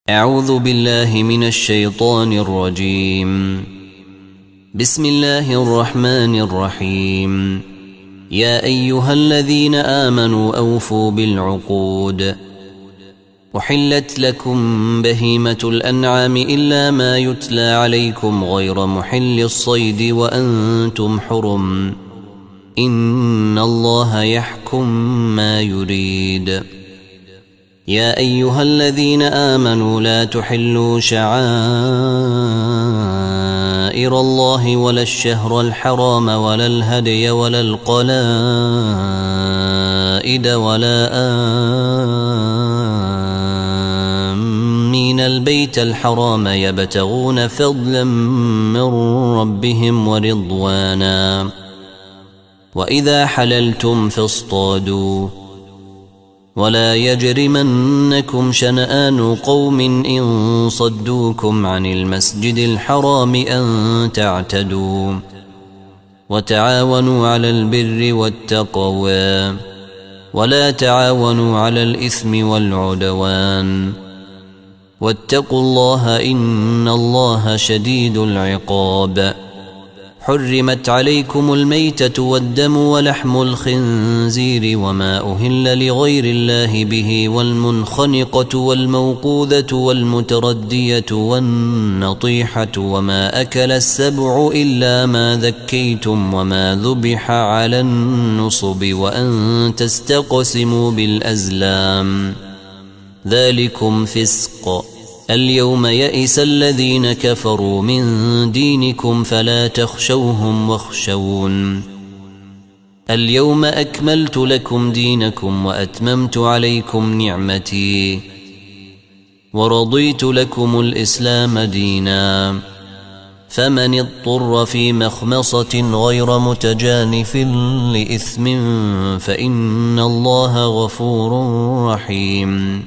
أعوذ بالله من الشيطان الرجيم. بسم الله الرحمن الرحيم. يا أيها الذين آمنوا أوفوا بالعقود. أحلت لكم بهيمة الأنعام إلا ما يتلى عليكم غير محل الصيد وأنتم حرم. إن الله يحكم ما يريد. يا أيها الذين آمنوا لا تحلوا شعائر الله ولا الشهر الحرام ولا الهدي ولا القلائد ولا آمين البيت الحرام يبتغون فضلا من ربهم ورضوانا. وإذا حللتم فاصطادوا ولا يجرمنكم شنآن قوم إن صدوكم عن المسجد الحرام أن تعتدوا. وتعاونوا على البر والتقوى ولا تعاونوا على الإثم والعدوان. واتقوا الله إن الله شديد العقاب. حرمت عليكم الميتة والدم ولحم الخنزير وما أهل لغير الله به والمنخنقة والموقوذة والمتردية والنطيحة وما أكل السبع إلا ما ذكيتم وما ذبح على النصب وأن تستقسموا بالأزلام ذلكم فسق. اليوم يئس الذين كفروا من دينكم فلا تخشوهم واخشون. اليوم أكملت لكم دينكم وأتممت عليكم نعمتي ورضيت لكم الإسلام دينا. فمن اضطر في مخمصة غير متجانف لإثم فإن الله غفور رحيم.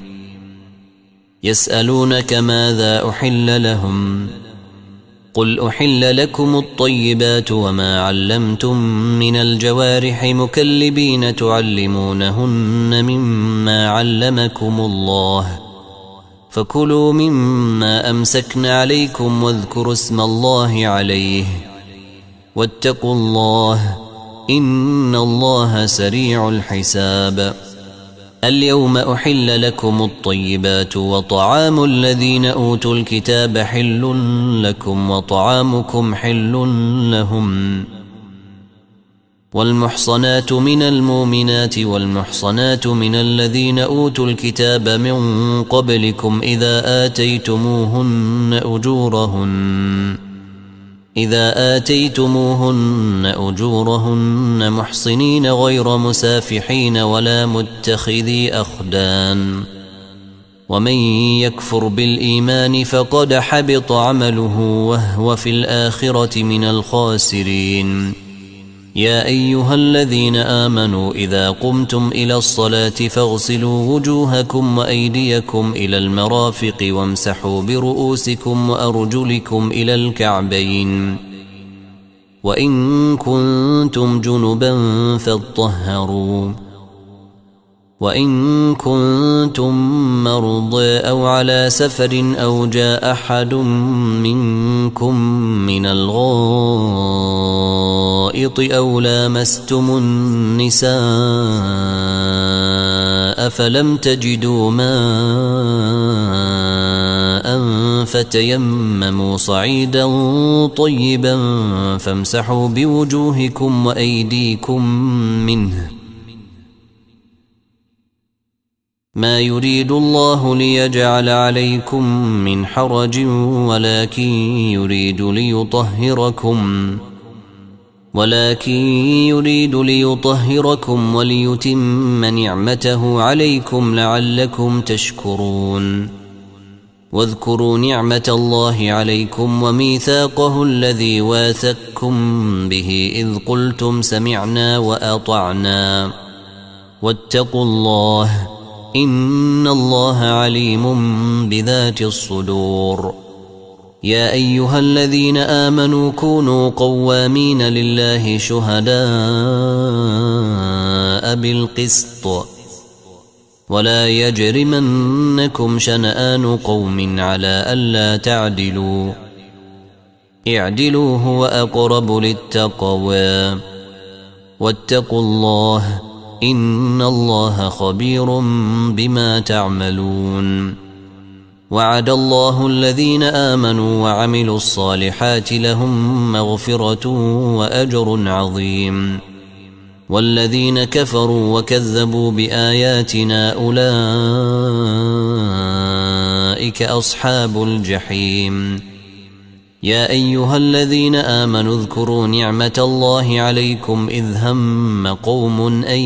يسألونك ماذا أحل لهم قل أحل لكم الطيبات وما علمتم من الجوارح مكلبين تعلمونهن مما علمكم الله فكلوا مما أمسكن عليكم واذكروا اسم الله عليه واتقوا الله إن الله سريع الحساب. اليوم أحل لكم الطيبات وطعام الذين أوتوا الكتاب حل لكم وطعامكم حل لهم. والمحصنات من المؤمنات والمحصنات من الذين أوتوا الكتاب من قبلكم إذا آتيتموهن أجورهن محصنين غير مسافحين ولا متخذي أخدان. ومن يكفر بالإيمان فقد حبط عمله وهو في الآخرة من الخاسرين. يا أيها الذين آمنوا إذا قمتم إلى الصلاة فاغسلوا وجوهكم وأيديكم إلى المرافق وامسحوا برؤوسكم وأرجلكم إلى الكعبين. وإن كنتم جنبا فاطهروا. وإن كنتم مرضى أو على سفر أو جاء أحد منكم من الغائط أو لامستم النساء فلم تجدوا ماء فتيمموا صعيدا طيبا فامسحوا بوجوهكم وأيديكم منه. ما يريد الله ليجعل عليكم من حرج ولكن يريد ليطهركم وليتم نعمته عليكم لعلكم تشكرون. واذكروا نعمة الله عليكم وميثاقه الذي واثقكم به إذ قلتم سمعنا وأطعنا واتقوا الله إن الله عليم بذات الصدور. يا أيها الذين آمنوا كونوا قوامين لله شهداء بالقسط ولا يجرمنكم شنآن قوم على ألا تعدلوا اعدلوا هو أقرب للتقوى واتقوا الله إن الله خبير بما تعملون. وعد الله الذين آمنوا وعملوا الصالحات لهم مغفرة وأجر عظيم، والذين كفروا وكذبوا بآياتنا أولئك أصحاب الجحيم. يا أيها الذين آمنوا اذكروا نعمة الله عليكم إذ هم قوم أن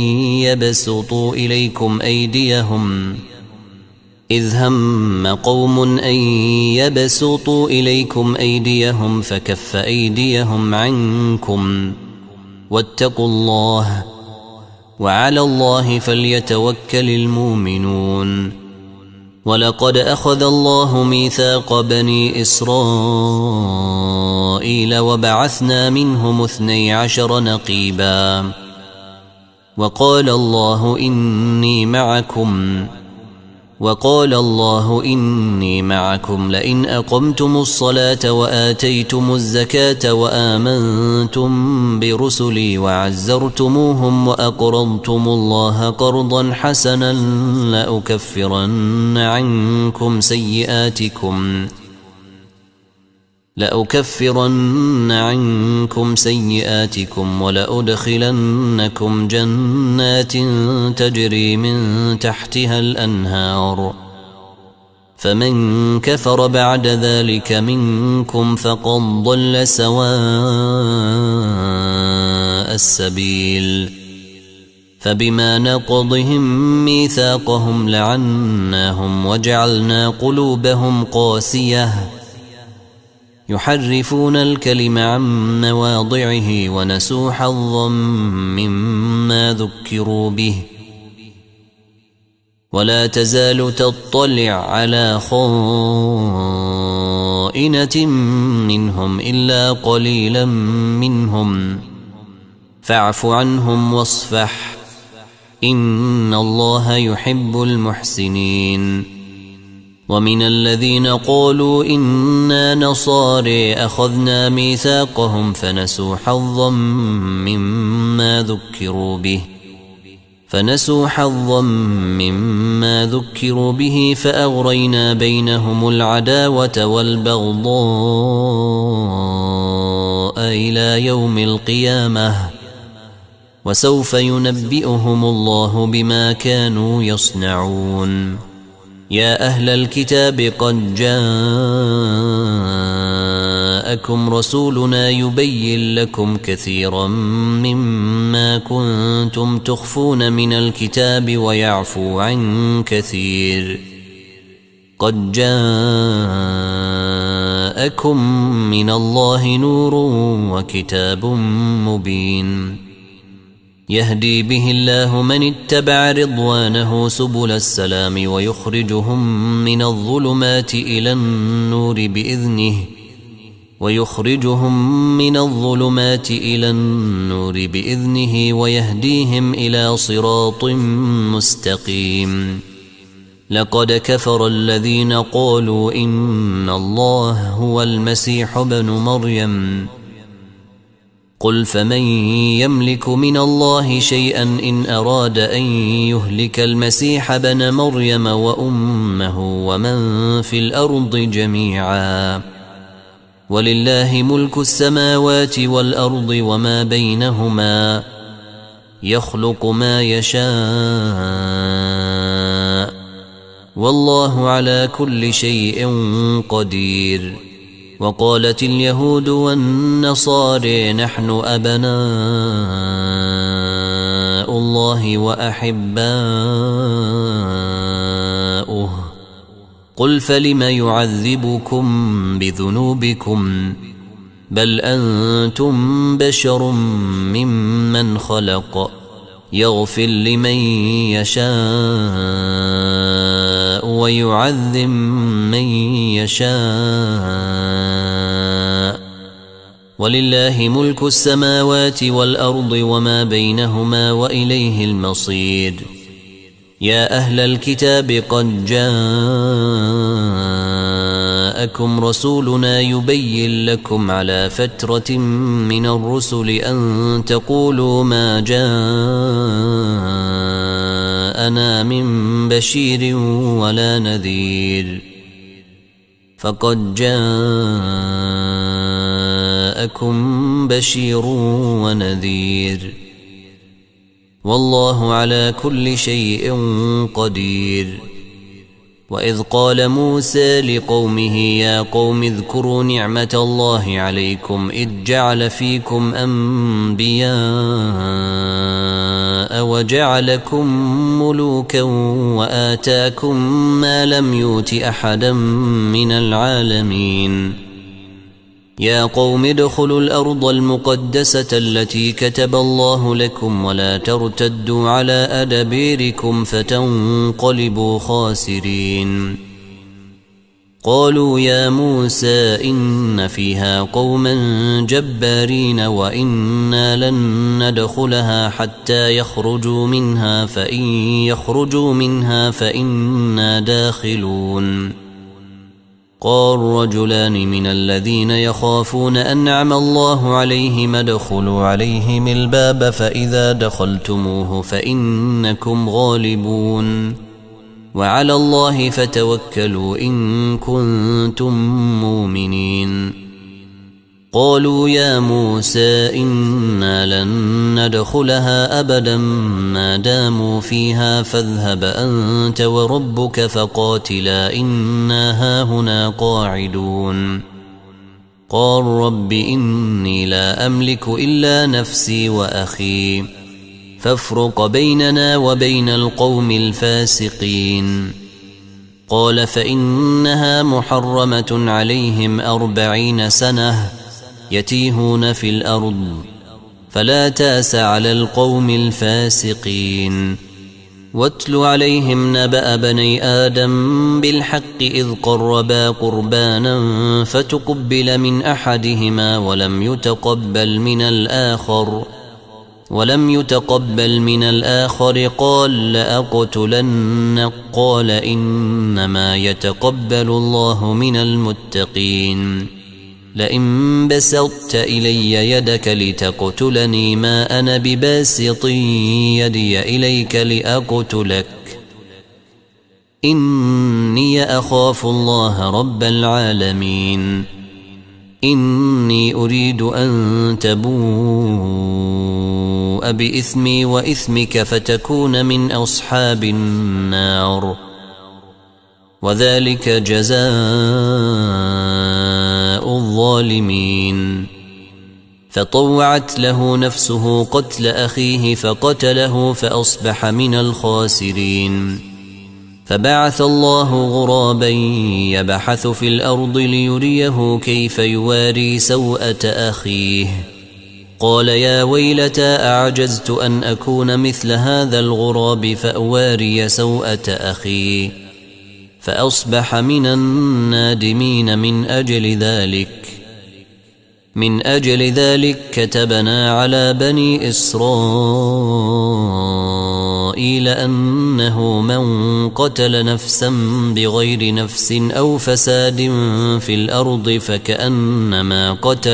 يبسطوا إليكم أيديهم فكف أيديهم عنكم واتقوا الله وعلى الله فليتوكل المؤمنون. ولقد أخذ الله ميثاق بني إسرائيل وبعثنا منهم 12 نقيبا وقال الله إني معكم لئن أقمتم الصلاة وآتيتم الزكاة وآمنتم برسلي وعزرتموهم وأقرضتم الله قرضا حسنا لأكفرن عنكم سيئاتكم ولأدخلنكم جنات تجري من تحتها الأنهار، فمن كفر بعد ذلك منكم فقد ضل سواء السبيل. فبما نقضهم ميثاقهم لعناهم وجعلنا قلوبهم قاسية يحرفون الكلم عن مواضعه ونسوا حظا مما ذكروا به. ولا تزال تطلع على خائنة منهم إلا قليلا منهم فاعف عنهم واصفح إن الله يحب المحسنين. ومن الذين قالوا إنا نصارى أخذنا ميثاقهم فنسوا حظا مما ذكروا به فأغرينا بينهم العداوة والبغضاء إلى يوم القيامة وسوف ينبئهم الله بما كانوا يصنعون. يا أهل الكتاب قد جاءكم رسولنا يبين لكم كثيرا مما كنتم تخفون من الكتاب ويعفو عن كثير. قد جاءكم من الله نور وكتاب مبين يهدي به الله من اتبع رضوانه سبل السلام ويخرجهم من الظلمات إلى النور بإذنه ويهديهم إلى صراط مستقيم. لقد كفر الذين قالوا إن الله هو المسيح ابن مريم قل فمن يملك من الله شيئا إن أراد أن يهلك المسيح ابن مريم وأمه ومن في الأرض جميعا ولله ملك السماوات والأرض وما بينهما يخلق ما يشاء والله على كل شيء قدير. وقالت اليهود والنصارى نحن أبناء الله وأحباؤه قل فلم يعذبكم بذنوبكم بل أنتم بشر ممن خلق يغفر لمن يشاء ويعذب من يشاء ولله ملك السماوات والأرض وما بينهما وإليه المصير. يا أهل الكتاب قد جاءكم رسولنا يبين لكم على فترة من الرسل أن تقولوا ما جاءنا من بشير ولا نذير فقد جاءكم بشير ونذير والله على كل شيء قدير. وإذ قال موسى لقومه يا قوم اذكروا نعمة الله عليكم إذ جعل فيكم أنبياء وجعلكم ملوكا وآتاكم ما لم يؤت أحدا من العالمين. يا قوم ادخلوا الأرض المقدسة التي كتب الله لكم ولا ترتدوا على أدبيركم فتنقلبوا خاسرين. قالوا يا موسى إن فيها قوما جبارين وإنا لن ندخلها حتى يخرجوا منها فإن يخرجوا منها فإنا داخلون. قال رجلان من الذين يخافون أنعم الله عليهم ادخلوا عليهم الباب فإذا دخلتموه فإنكم غالبون وعلى الله فتوكلوا إن كنتم مؤمنين. قالوا يا موسى إنا لن ندخلها أبدا ما داموا فيها فاذهب أنت وربك فقاتلا إنا هاهنا قاعدون. قال رب إني لا أملك إلا نفسي وأخي فافرق بيننا وبين القوم الفاسقين. قال فإنها محرمة عليهم 40 سنة يتيهون في الأرض فلا تأس على القوم الفاسقين. واتل عليهم نبأ بني آدم بالحق إذ قربا قربانا فتقبل من أحدهما ولم يتقبل من الآخر قال لأقتلنك قال إنما يتقبل الله من المتقين. لئن بسطت إلي يدك لتقتلني ما أنا بباسط يدي إليك لأقتلك إني أخاف الله رب العالمين. إني أريد أن تبوء بإثمي وإثمك فتكون من أصحاب النار وذلك جزاء الظالمين. فطوعت له نفسه قتل أخيه فقتله فأصبح من الخاسرين. فبعث الله غرابا يبحث في الأرض ليريه كيف يواري سوءة أخيه قال يا ويلتى أعجزت أن أكون مثل هذا الغراب فأواري سوءة أخي فأصبح من النادمين. من أجل ذلك كتبنا على بني إسرائيل أنه من قتل نفسا بغير نفس أو فساد في الأرض فكأنما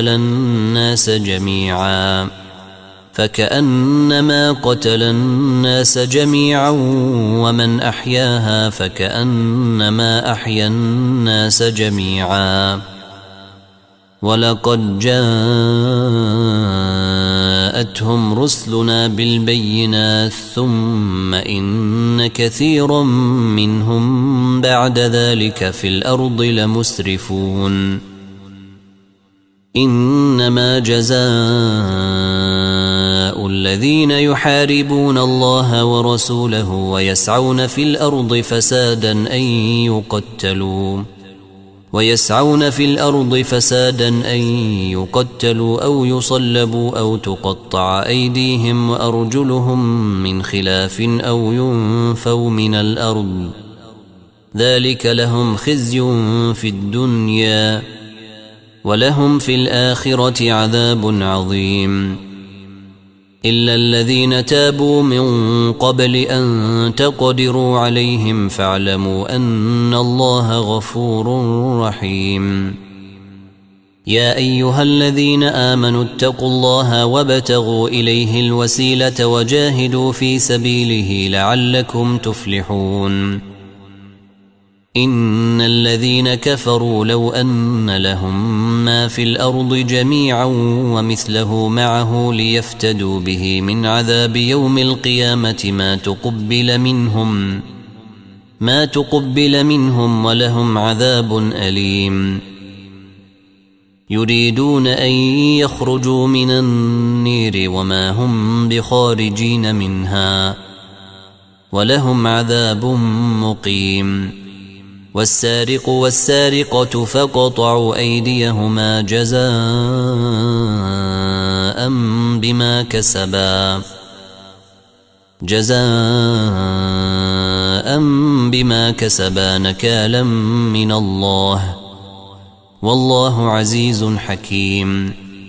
قتل الناس جميعا ومن أحياها فكأنما أحيا الناس جميعا. ولقد جاءتهم رسلنا بالبينات ثم إن كثيرا منهم بعد ذلك في الأرض لمسرفون. إنما جزاء الذين يحاربون الله ورسوله ويسعون في الأرض فسادا أن يقتلوا أو يصلبوا أو تقطع أيديهم وأرجلهم من خلاف أو ينفوا من الأرض ذلك لهم خزي في الدنيا ولهم في الآخرة عذاب عظيم. إلا الذين تابوا من قبل أن تقدروا عليهم فاعلموا أن الله غفور رحيم. يا أيها الذين آمنوا اتقوا الله وابتغوا إليه الوسيلة وجاهدوا في سبيله لعلكم تفلحون. إن الذين كفروا لو أن لهم ما في الأرض جميعا ومثله معه ليفتدوا به من عذاب يوم القيامة ما تقبل منهم ولهم عذاب أليم. يريدون أن يخرجوا من النير وما هم بخارجين منها ولهم عذاب مقيم. والسارق والسارقة فاقطعوا أيديهما جزاء بما كسبا نكالا من الله والله عزيز حكيم.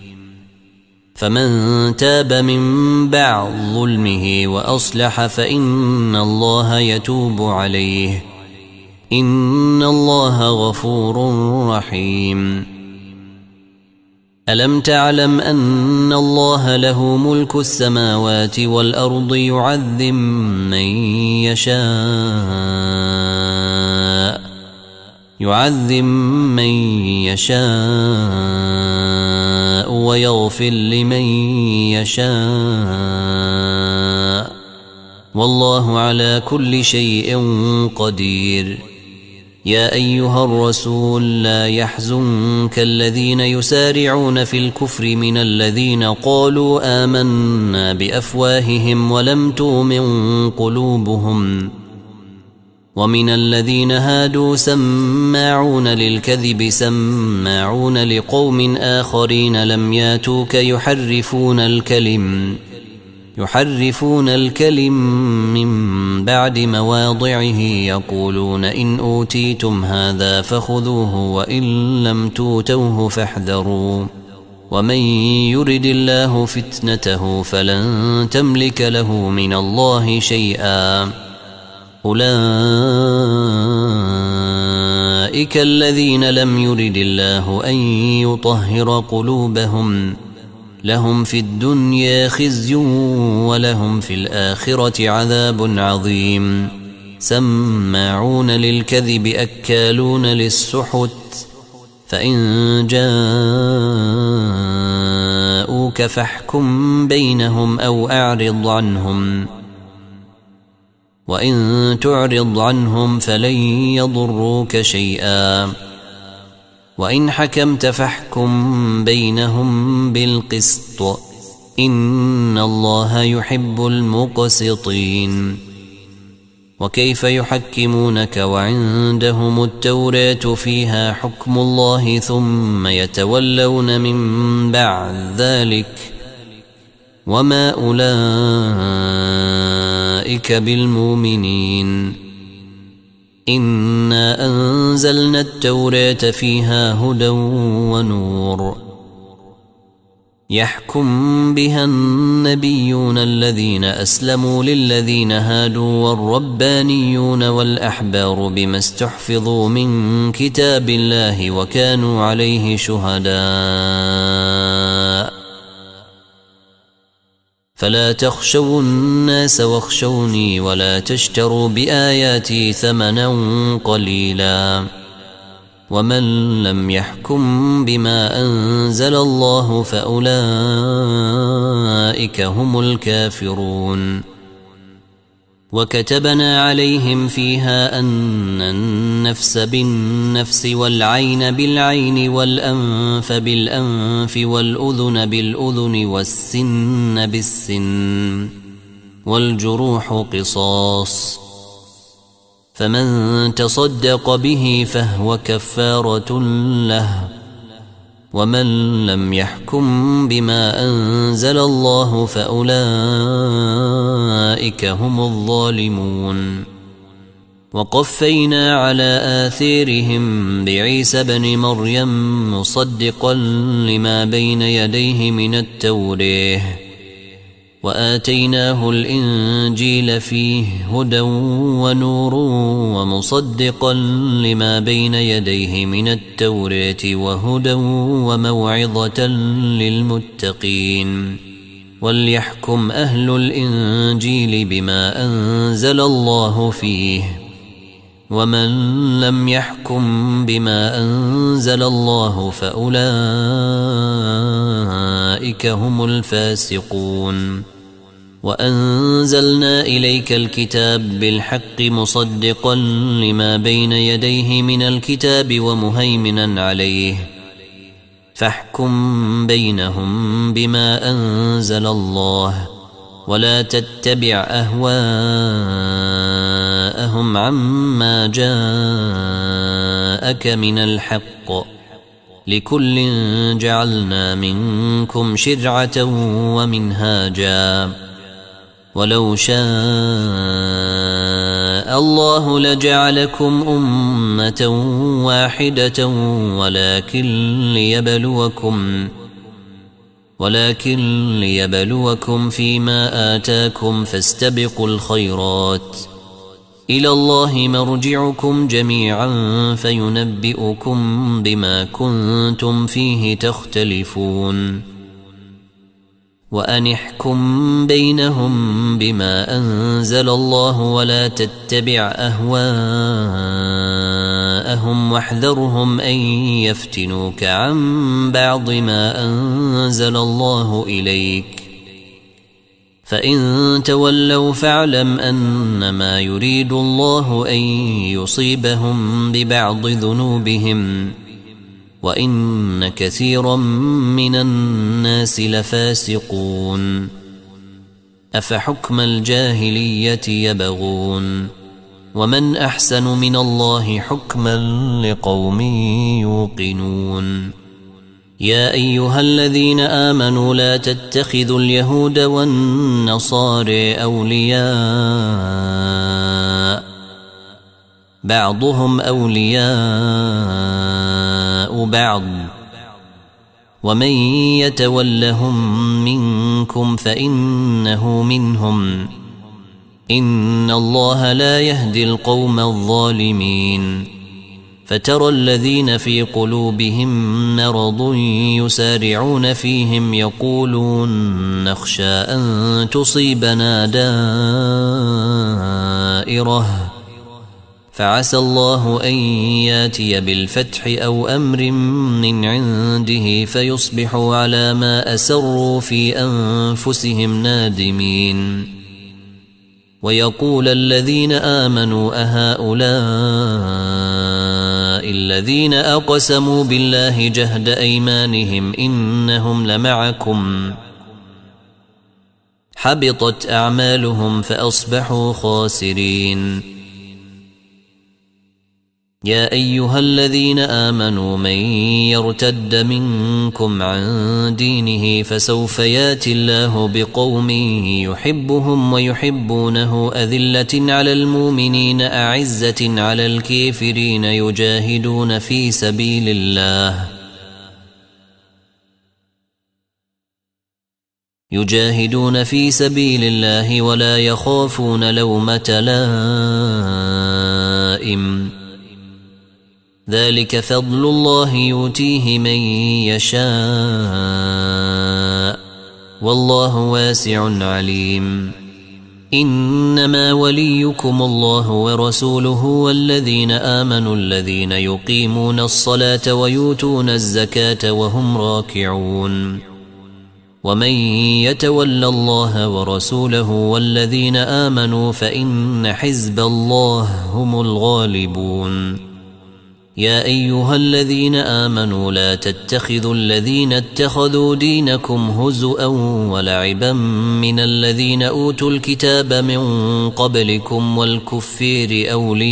فمن تاب من بعد ظلمه وأصلح فإن الله يتوب عليه إن الله غفور رحيم. ألم تعلم أن الله له ملك السماوات والأرض يعذب من يشاء ويغفر لمن يشاء والله على كل شيء قدير. يا أيها الرسول لا يحزنك الذين يسارعون في الكفر من الذين قالوا آمنا بأفواههم ولم تؤمن قلوبهم ومن الذين هادوا سماعون للكذب سماعون لقوم آخرين لم ياتوك يحرفون الكلم من بعد مواضعه يقولون إن أوتيتم هذا فخذوه وإن لم توتوه فاحذروا ومن يرد الله فتنته فلن تملك له من الله شيئا. أولئك الذين لم يرد الله أن يطهر قلوبهم لهم في الدنيا خزي ولهم في الآخرة عذاب عظيم. سماعون للكذب أكالون للسحت فإن جاءوك فاحكم بينهم أو أعرض عنهم وإن تعرض عنهم فلن يضروك شيئا وإن حكمت فاحكم بينهم بالقسط إن الله يحب المقسطين. وكيف يحكمونك وعندهم التوراة فيها حكم الله ثم يتولون من بعد ذلك وما أولئك بالمؤمنين. إنا أنزلنا التوراة فيها هدى ونور يحكم بها النبيون الذين أسلموا للذين هادوا والربانيون والأحبار بما استحفظوا من كتاب الله وكانوا عليه شهداء. فلا تخشوا الناس واخشوني ولا تشتروا بآياتي ثمنا قليلا ومن لم يحكم بما أنزل الله فأولئك هم الكافرون. وكتبنا عليهم فيها أن النفس بالنفس والعين بالعين والأنف بالأنف والأذن بالأذن والسن بالسن والجروح قصاص فمن تصدق به فهو كفارة له ومن لم يحكم بما أنزل الله فأولئك هم الظالمون. وقفينا على آثارهم بعيسى بن مريم مصدقا لما بين يديه من التوراة وآتيناه الإنجيل فيه هدى ونور ومصدقا لما بين يديه من التوراة وهدى وموعظة للمتقين وليحكم أهل الإنجيل بما أنزل الله فيه ومن لم يحكم بما أنزل الله فأولئك هم الفاسقون وأنزلنا إليك الكتاب بالحق مصدقا لما بين يديه من الكتاب ومهيمنا عليه فاحكم بينهم بما أنزل الله ولا تتبع أهواءهم عما جاءك من الحق لكل جعلنا منكم شرعة ومنهاجا ولو شاء الله لجعلكم أمة واحدة ولكن ليبلوكم فيما آتاكم فاستبقوا الخيرات إلى الله مرجعكم جميعا فينبئكم بما كنتم فيه تختلفون وأن احكم بينهم بما أنزل الله ولا تتبع أهواءهم واحذرهم أن يفتنوك عن بعض ما أنزل الله إليك فإن تولوا فاعلم أنما يريد الله أن يصيبهم ببعض ذنوبهم وإن كثيرا من الناس لفاسقون أفحكم الجاهلية يبغون ومن أحسن من الله حكما لقوم يوقنون يا أيها الذين آمنوا لا تتخذوا اليهود والنصارى أولياء بعضهم أولياء بعض ومن يتولهم منكم فإنه منهم إن الله لا يهدي القوم الظالمين فترى الذين في قلوبهم مرض يسارعون فيهم يقولون نخشى أن تصيبنا دائرة فعسى الله أن ياتي بالفتح أو أمر من عنده فيصبحوا على ما أسروا في أنفسهم نادمين ويقول الذين آمنوا أهؤلاء الذين أقسموا بالله جهد أيمانهم إنهم لمعكم حبطت أعمالهم فأصبحوا خاسرين يا أيها الذين آمنوا من يرتد منكم عن دينه فسوف ياتي الله بقوم يحبهم ويحبونه أذلة على المؤمنين أعزة على الكافرين يجاهدون في سبيل الله ولا يخافون لومة لائم ذلك فضل الله يؤتيه من يشاء والله واسع عليم إنما وليكم الله ورسوله والذين آمنوا الذين يقيمون الصلاة ويؤتون الزكاة وهم راكعون ومن يتول الله ورسوله والذين آمنوا فإن حزب الله هم الغالبون يا أيها الذين آمنوا لا تتخذوا الذين اتخذوا دينكم هزؤا ولعبا من الذين أوتوا الكتاب من قبلكم والكفير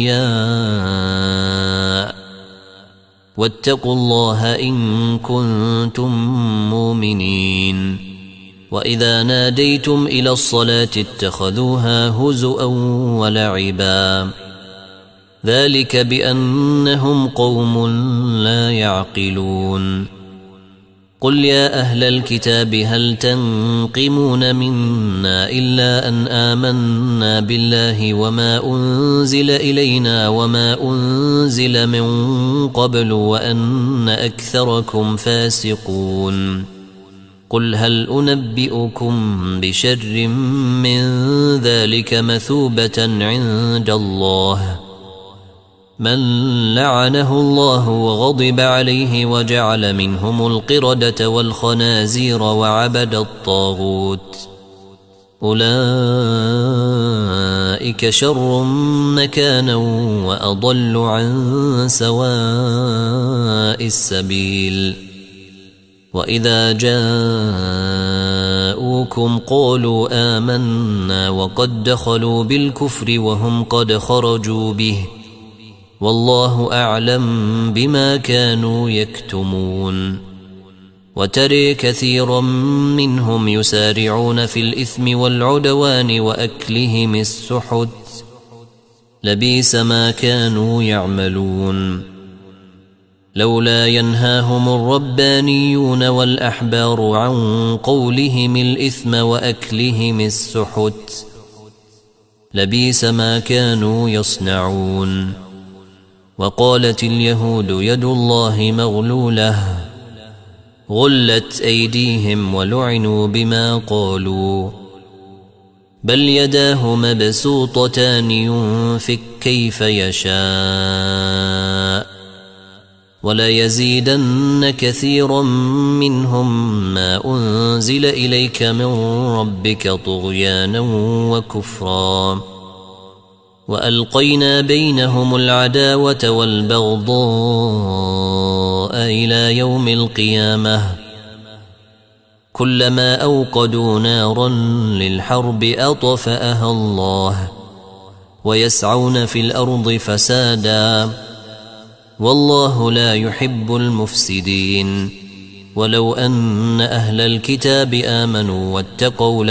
أولياء واتقوا الله إن كنتم مؤمنين وإذا ناديتم إلى الصلاة اتخذوها هزؤا ولعبا ذلك بأنهم قوم لا يعقلون قل يا أهل الكتاب هل تنقمون منا إلا أن آمنا بالله وما أنزل إلينا وما أنزل من قبل وأن أكثركم فاسقون قل هل أنبئكم بشر من ذلك مثوبة عند الله من لعنه الله وغضب عليه وجعل منهم القردة والخنازير وعبد الطاغوت أولئك شر مكانا وأضل عن سواء السبيل وإذا جاءوكم قالوا آمنا وقد دخلوا بالكفر وهم قد خرجوا به والله أعلم بما كانوا يكتمون وترى كثيرا منهم يسارعون في الإثم والعدوان وأكلهم السحت لبئس ما كانوا يعملون لولا ينهاهم الربانيون والأحبار عن قولهم الإثم وأكلهم السحت لبئس ما كانوا يصنعون وقالت اليهود يد الله مغلولة غلت أيديهم ولعنوا بما قالوا بل يداه مبسوطتان ينفق كيف يشاء وليزيدن كثيرا منهم ما أنزل إليك من ربك طغيانا وكفرا وألقينا بينهم العداوة والبغضاء إلى يوم القيامة كلما أوقدوا نارا للحرب أطفأها الله ويسعون في الأرض فسادا والله لا يحب المفسدين ولو أن أهل الكتاب آمنوا واتقوا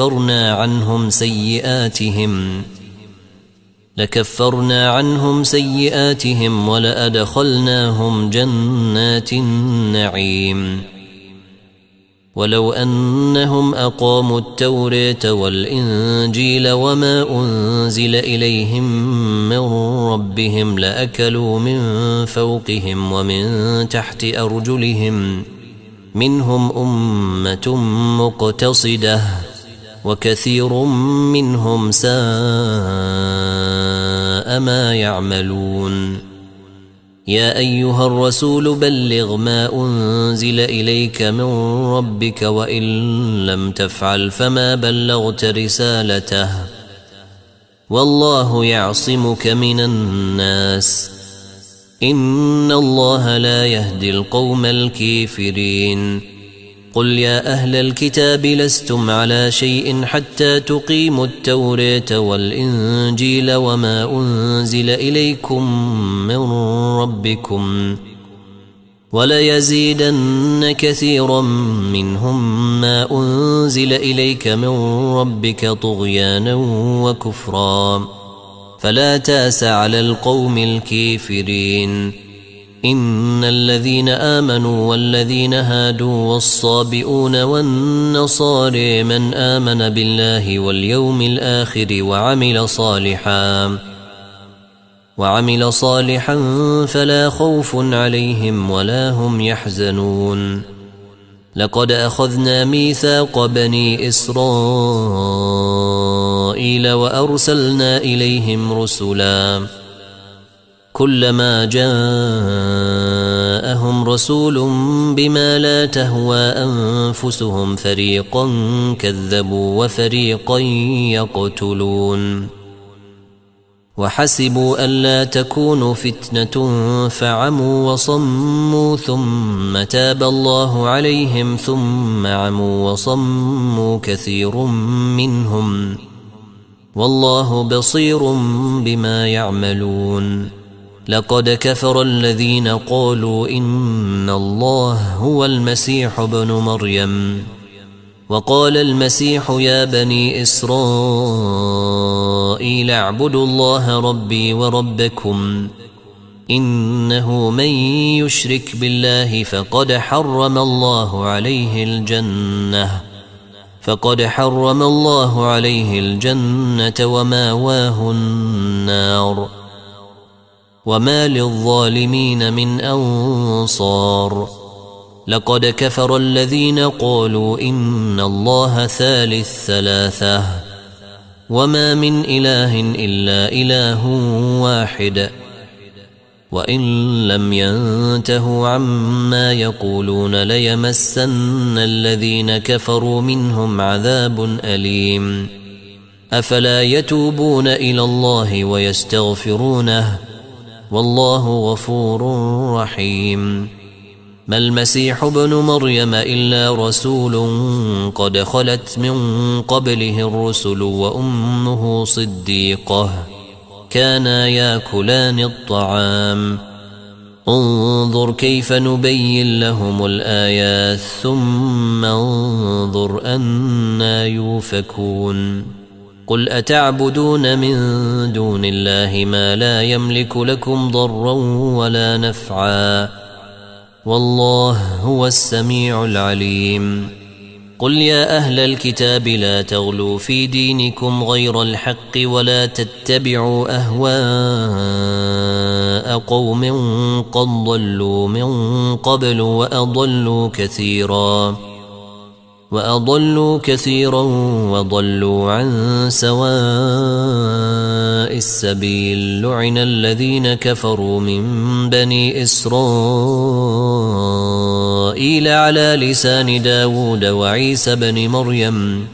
لكفرنا عنهم سيئاتهم ولأدخلناهم جنات النعيم ولو أنهم أقاموا التوراة والإنجيل وما أنزل إليهم من ربهم لأكلوا من فوقهم ومن تحت أرجلهم منهم أمة مقتصدة وكثير منهم ساء ما يعملون يا أيها الرسول بلغ ما أنزل إليك من ربك وإن لم تفعل فما بلغت رسالته والله يعصمك من الناس إن الله لا يهدي القوم الكافرين قل يا أهل الكتاب لستم على شيء حتى تقيموا التوراة والإنجيل وما أنزل إليكم من ربكم وليزيدن كثيرا منهم ما أنزل إليك من ربك طغيانا وكفرا فلا تأس على القوم الكافرين إن الذين آمنوا والذين هادوا والصابئون والنصارى من آمن بالله واليوم الآخر وعمل صالحا فلا خوف عليهم ولا هم يحزنون لقد أخذنا ميثاق بني إسرائيل وأرسلنا إليهم رسلا كلما جاءهم رسول بما لا تهوى أنفسهم فريقا كذبوا وفريقا يقتلون وحسبوا ألا تكون فتنة فعموا وصموا ثم تاب الله عليهم ثم عموا وصموا كثير منهم والله بصير بما يعملون لقد كفر الذين قالوا إن الله هو المسيح ابن مريم وقال المسيح يا بني إسرائيل اعبدوا الله ربي وربكم إنه من يشرك بالله فقد حرم الله عليه الجنة وماواه النار وما للظالمين من أنصار. لقد كفر الذين قالوا إن الله ثالث ثلاثة وما من إله إلا إله واحد وإن لم ينتهوا عما يقولون ليمسن الذين كفروا منهم عذاب أليم. أفلا يتوبون إلى الله ويستغفرونه والله غفور رحيم. ما المسيح ابن مريم إلا رسول قد خلت من قبله الرسل وأمه صديقة كانا ياكلان الطعام. انظر كيف نبين لهم الآيات ثم انظر أنا يوفكون. قل أتعبدون من دون الله ما لا يملك لكم ضرا ولا نفعا والله هو السميع العليم. قل يا أهل الكتاب لا تغلوا في دينكم غير الحق ولا تتبعوا أهواء قوم قد ضلوا من قبل وأضلوا كثيرا وضلوا عن سواء السبيل. لعن الذين كفروا من بني إسرائيل على لسان داود وعيسى بن مريم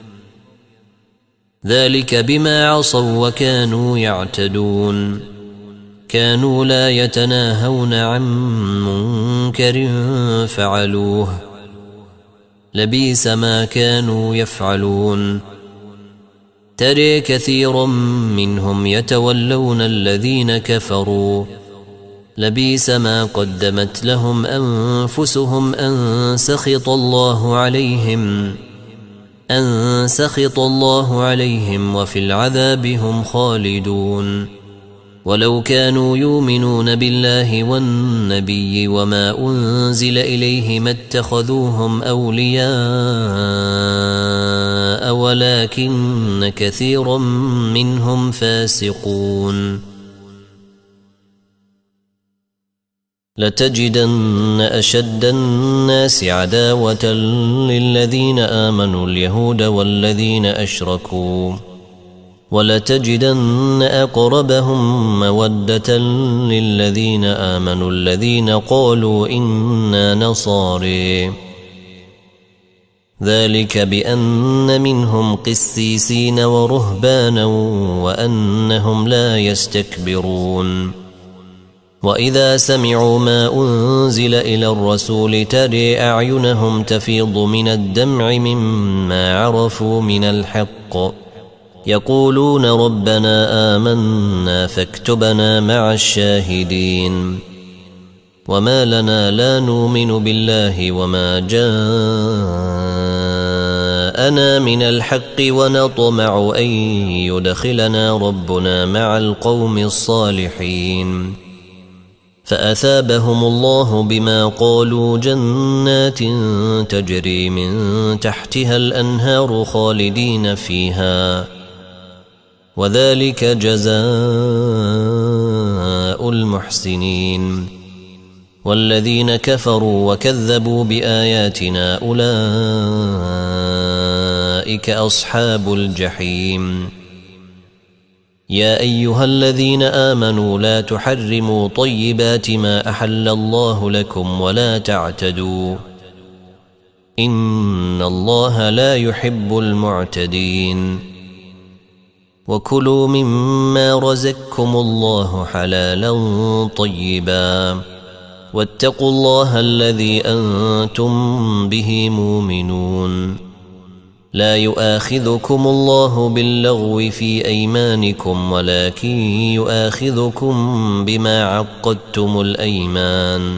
ذلك بما عصوا وكانوا يعتدون. كانوا لا يتناهون عن منكر فعلوه لبئس ما كانوا يفعلون. ترى كثيرا منهم يتولون الذين كفروا لبئس ما قدمت لهم أنفسهم أن سخط الله عليهم وفي العذاب هم خالدون. ولو كانوا يؤمنون بالله والنبي وما أنزل إليه ما اتخذوهم أولياء ولكن كثيرا منهم فاسقون. لتجدن أشد الناس عداوة للذين آمنوا اليهود والذين أشركوا ولتجدن أقربهم مودة للذين آمنوا الذين قالوا إنا نصارى ذلك بأن منهم قسيسين ورهبانا وأنهم لا يستكبرون. وإذا سمعوا ما أنزل إلى الرسول ترى أعينهم تفيض من الدمع مما عرفوا من الحق يقولون ربنا آمنا فاكتبنا مع الشاهدين. وما لنا لا نؤمن بالله وما جاءنا من الحق ونطمع أن يدخلنا ربنا مع القوم الصالحين. فأثابهم الله بما قالوا جنات تجري من تحتها الأنهار خالدين فيها وذلك جزاء المحسنين. والذين كفروا وكذبوا بآياتنا أولئك أصحاب الجحيم. يا أيها الذين آمنوا لا تحرموا طيبات ما أحل الله لكم ولا تعتدوا إن الله لا يحب المعتدين. وكلوا مما رزقكم الله حلالا طيبا واتقوا الله الذي أنتم به مؤمنون. لا يؤاخذكم الله باللغو في أيمانكم ولكن يؤاخذكم بما عقدتم الأيمان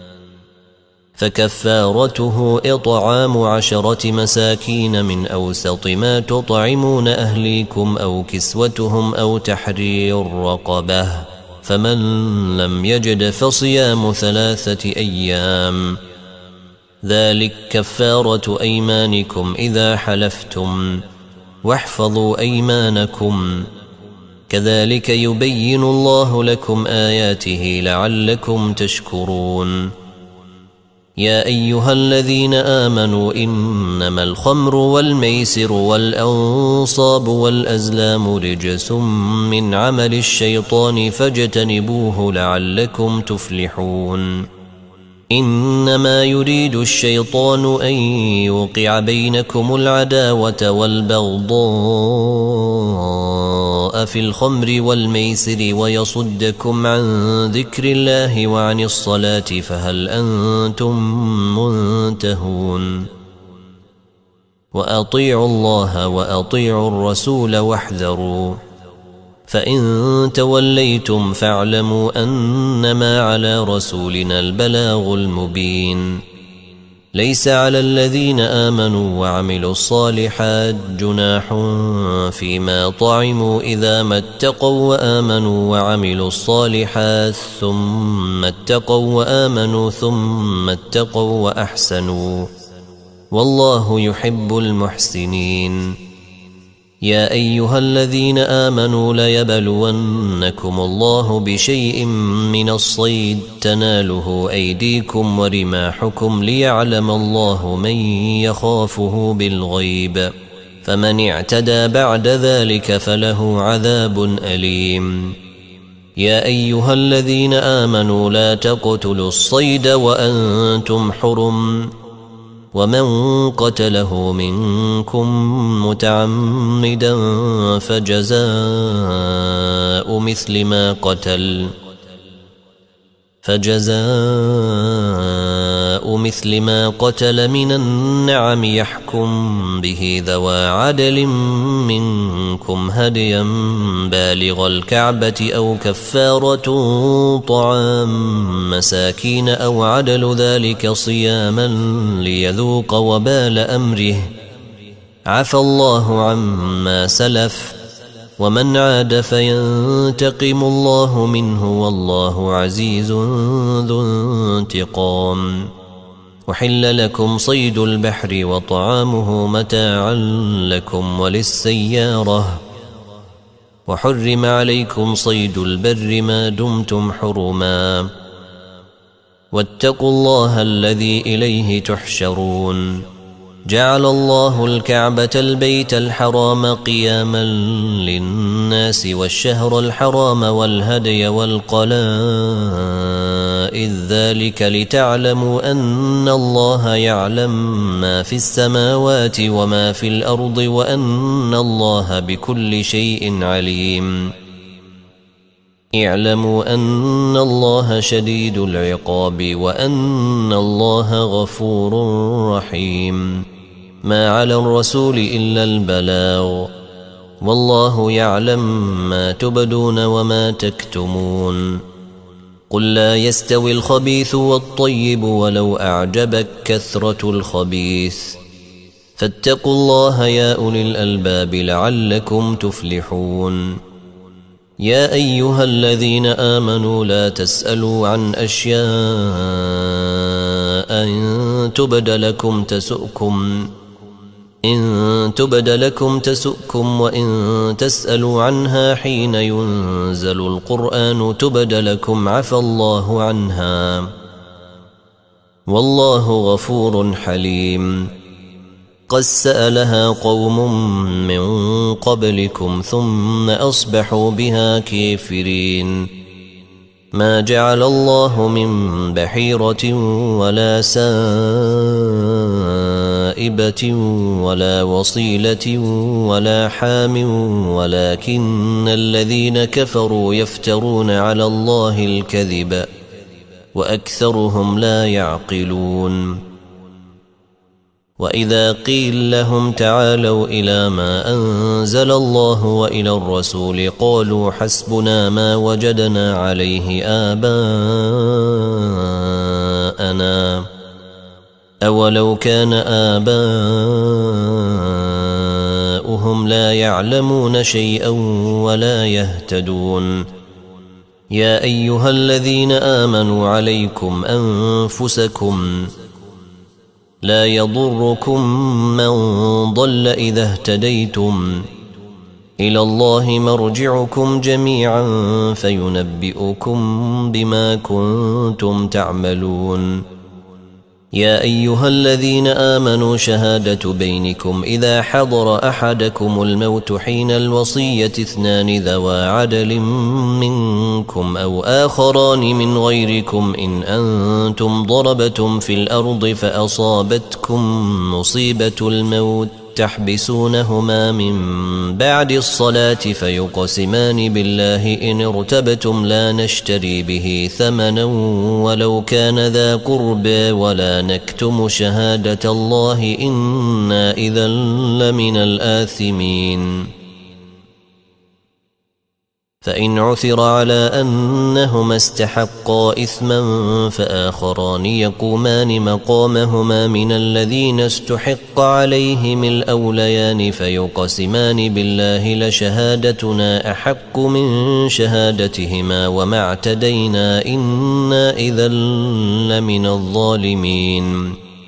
فكفارته إطعام 10 مساكين من أوسط ما تطعمون أهليكم أو كسوتهم أو تحرير رقبة فمن لم يجد فصيام 3 أيام ذلك كفارة أيمانكم إذا حلفتم واحفظوا أيمانكم كذلك يبين الله لكم آياته لعلكم تشكرون. يا أيها الذين آمنوا إنما الخمر والميسر والأنصاب والأزلام رجس من عمل الشيطان فاجتنبوه لعلكم تفلحون. إنما يريد الشيطان أن يوقع بينكم العداوة والبغضاء في الخمر والميسر ويصدكم عن ذكر الله وعن الصلاة فهل أنتم منتهون. وأطيعوا الله وأطيعوا الرسول واحذروا فإن توليتم فاعلموا أنما على رسولنا البلاغ المبين. ليس على الذين آمنوا وعملوا الصالحات جناح فيما طعموا إذا ما اتقوا وآمنوا وعملوا الصالحات ثم اتقوا وآمنوا ثم اتقوا وأحسنوا والله يحب المحسنين. يا أيها الذين آمنوا ليبلونكم الله بشيء من الصيد تناله أيديكم ورماحكم ليعلم الله من يخافه بالغيب فمن اعتدى بعد ذلك فله عذاب أليم. يا أيها الذين آمنوا لا تقتلوا الصيد وأنتم حرم ومن قتله منكم متعمدا فجزاء مثل ما قتل من النعم يحكم به ذوى عدل منكم هديا بالغ الكعبة أو كفارة طعام مساكين أو عدل ذلك صياما ليذوق وبال أمره عفى الله عما سلف ومن عاد فينتقم الله منه والله عزيز ذو انتقام. وحل لكم صيد البحر وطعامه متاعا لكم وللسيارة وحرم عليكم صيد البر ما دمتم حرما واتقوا الله الذي إليه تحشرون. جعل الله الكعبة البيت الحرام قياما للناس والشهر الحرام والهدي والقلائد ذلك لتعلموا أن الله يعلم ما في السماوات وما في الأرض وأن الله بكل شيء عليم. اعلموا أن الله شديد العقاب وأن الله غفور رحيم. ما على الرسول إلا البلاغ والله يعلم ما تبدون وما تكتمون. قل لا يستوي الخبيث والطيب ولو أعجبك كثرة الخبيث فاتقوا الله يا أولي الألباب لعلكم تفلحون. يا أيها الذين آمنوا لا تسألوا عن أشياء إن تبد لكم تسؤكم وإن تسألوا عنها حين ينزل القرآن تبد لكم عفى الله عنها والله غفور حليم. قد سألها قوم من قبلكم ثم أصبحوا بها كافرين. ما جعل الله من بحيرة ولا سائبة ولا وصيلة ولا حام ولكن الذين كفروا يفترون على الله الكذب وأكثرهم لا يعقلون. وإذا قيل لهم تعالوا إلى ما أنزل الله وإلى الرسول قالوا حسبنا ما وجدنا عليه آباءنا أولو كان آباؤهم لا يعلمون شيئا ولا يهتدون. يا أيها الذين آمنوا عليكم أنفسكم لا يضركم من ضل إذا اهتديتم إلى الله مرجعكم جميعا فينبئكم بما كنتم تعملون. يا أيها الذين آمنوا شهادة بينكم إذا حضر أحدكم الموت حين الوصية 2 ذوى عدل منكم أو آخران من غيركم إن أنتم ضربتم في الأرض فأصابتكم مصيبة الموت تحبسونهما من بعد الصلاة فيقسمان بالله إن ارتبتم لا نشتري به ثمنا ولو كان ذا قربى ولا نكتم شهادة الله إنا إذا لمن الآثمين. فإن عثر على أنهما استحقا إثما فآخران يقومان مقامهما من الذين استحق عليهم الأوليان فيقسمان بالله لشهادتنا أحق من شهادتهما وما اعتدينا إنا إذا لمن الظالمين.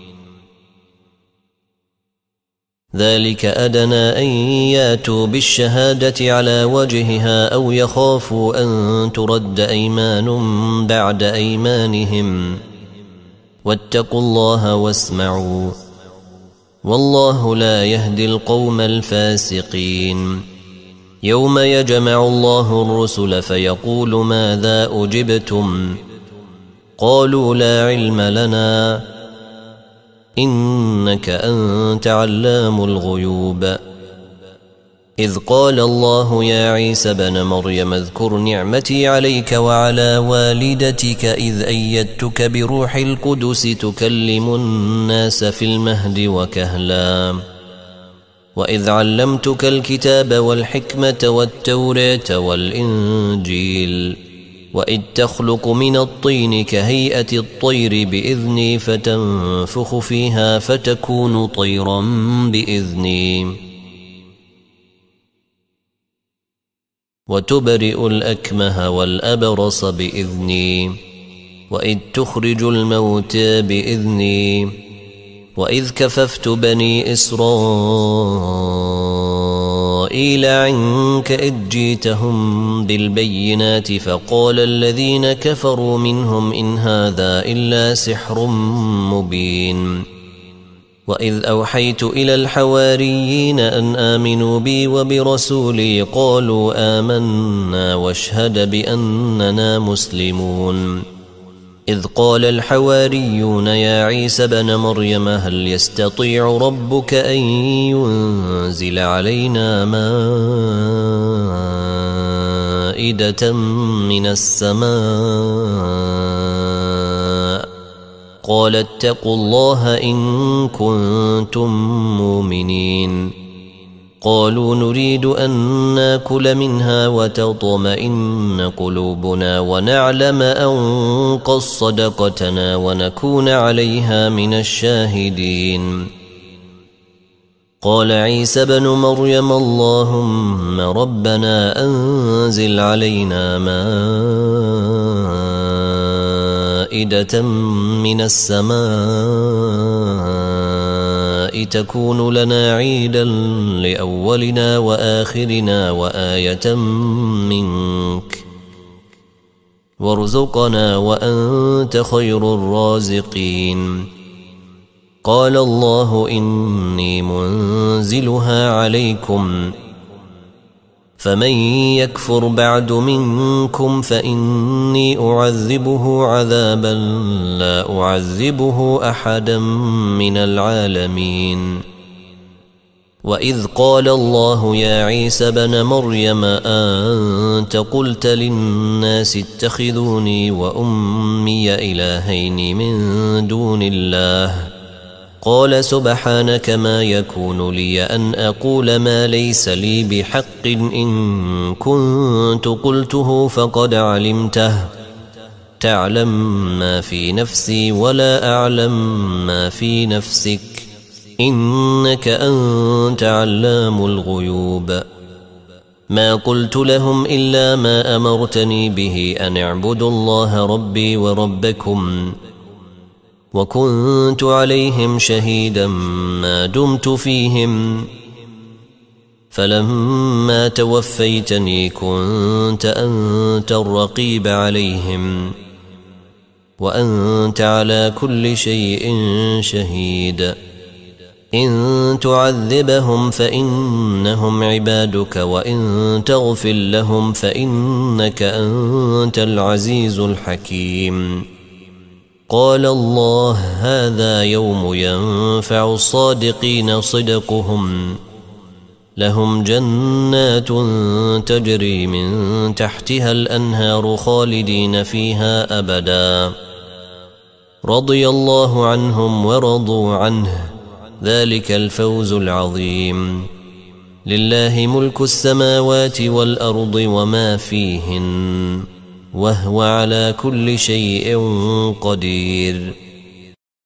ذلك أدنى أن ياتوا بالشهادة على وجهها أو يخافوا أن ترد أيمان بعد أيمانهم واتقوا الله واسمعوا والله لا يهدي القوم الفاسقين. يوم يجمع الله الرسل فيقول ماذا أجبتم قالوا لا علم لنا إنك أنت علام الغيوب. إذ قال الله يا عيسى بن مريم اذكر نعمتي عليك وعلى والدتك إذ أيدتك بروح القدس تكلم الناس في المهد وكهلا وإذ علمتك الكتاب والحكمة والتوراة والإنجيل وإذ تخلق من الطين كهيئة الطير بإذني فتنفخ فيها فتكون طيرا بإذني وتبرئ الأكمه والأبرص بإذني وإذ تخرج الموتى بإذني وإذ كففت بني إسرائيل عنك إذ جيتهم بالبينات فقال الذين كفروا منهم إن هذا إلا سحر مبين. وإذ أوحيت إلى الحواريين أن آمنوا بي وبرسولي قالوا آمنا واشهد بأننا مسلمون. إذ قال الحواريون يا عيسى بن مريم هل يستطيع ربك أن ينزل علينا مائدة من السماء قال اتقوا الله إن كنتم مؤمنين. قالوا نريد أن ناكل منها وتطمئن قلوبنا ونعلم أن قد صدقتنا ونكون عليها من الشاهدين. قال عيسى بن مريم اللهم ربنا أنزل علينا مائدة من السماء تكون لنا عيدا لأولنا وآخرنا وآية منك وارزقنا وأنت خير الرازقين. قال الله إني منزلها عليكم فمن يكفر بعد منكم فإني أعذبه عذابا لا أعذبه أحدا من العالمين. وإذ قال الله يا عيسى بن مريم أنت قلت للناس اتخذوني وأمي إلهين من دون الله قال سبحانك ما يكون لي أن أقول ما ليس لي بحق إن كنت قلته فقد علمته تعلم ما في نفسي ولا أعلم ما في نفسك إنك أنت علام الغيوب. ما قلت لهم إلا ما أمرتني به أن اعبدوا الله ربي وربكم وكنت عليهم شهيدا ما دمت فيهم فلما توفيتني كنت أنت الرقيب عليهم وأنت على كل شيء شهيد إن تعذبهم فإنهم عبادك وإن تغفر لهم فإنك أنت العزيز الحكيم. قال الله هذا يوم ينفع الصادقين صدقهم لهم جنات تجري من تحتها الأنهار خالدين فيها أبدا رضي الله عنهم ورضوا عنه ذلك الفوز العظيم. لله ملك السماوات والأرض وما فيهن وهو على كل شيء قدير.